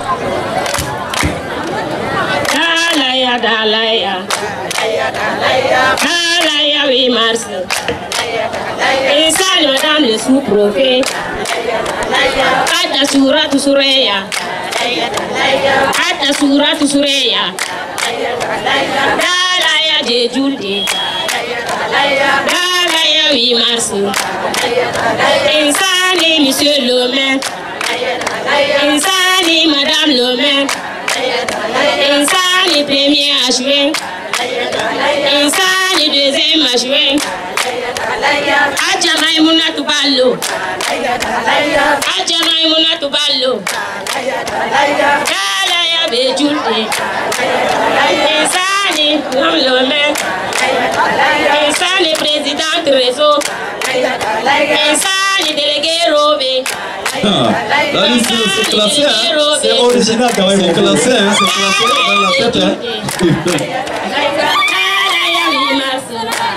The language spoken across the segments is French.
DALAÏYA, DALAÏYA. DALAÏYA, oui, merci. Et salut madame le sous-prophète. Ata suratu sureya. Ata suratu sureya. DALAÏYA de julde. DALAÏYA, oui, merci. Insani monsieur le maire. Insani madame le maire. Insani premier à juin. Insani deuxième à juin. Aja Maimuna Tuballo. Aja Maimuna Tuballo. DALAÏYA Bejulde. Insani Namlome. Insani présidente réseau. Insani délégué Robé. La liste c'est classé, hein? C'est original quand même. C'est classé, hein? C'est classé dans la tête, hein? DALAïYA Limasu.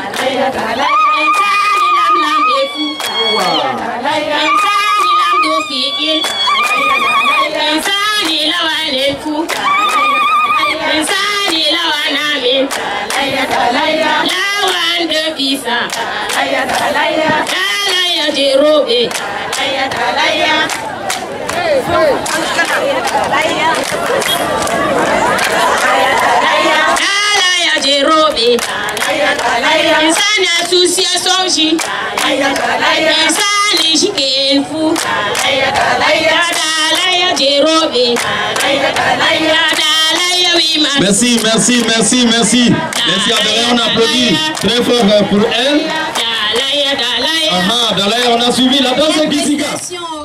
Insani lam do Figuil. Insani lawan elfu. Insani lawan amin. Lawan de Pisa. DALAïYA de Robé. DALAïYA de Robé. Insani association J. Insani Chicken Fou. DALAïYA de Robé. DALAïYA, oui, merci, merci, merci, merci. Merci à DALAԻYA, on applaudit très fort pour elle. DALAïYA, DALAïYA. DALAԻYA, on a suivi la danse Kizika.